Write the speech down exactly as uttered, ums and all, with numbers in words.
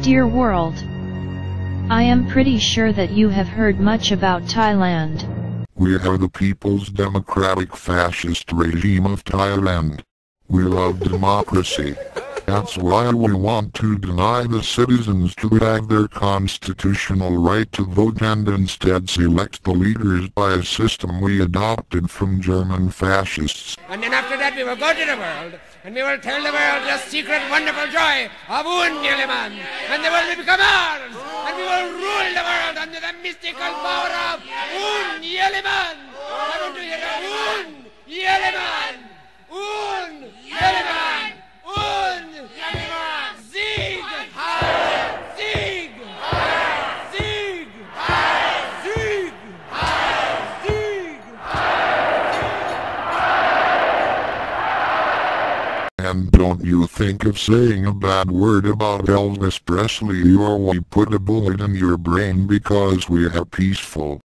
Dear world, I am pretty sure that you have heard much about Thailand. We are the People's Democratic Fascist regime of Thailand. We love democracy. That's why we want to deny the citizens to have their constitutional right to vote and instead select the leaders by a system we adopted from German fascists. And then after that we will go to the world, and we will tell the world the secret wonderful joy of Un Yeliman, and the world will become ours, and we will rule the world under the mystical power of Un Yeliman. I want to hear Un Yeliman! Un Yeliman! Un Yeliman! Sieg! Sieg! Sieg! Sieg! Sieg! And don't you think of saying a bad word about Elvis Presley or we put a bullet in your brain because we are peaceful.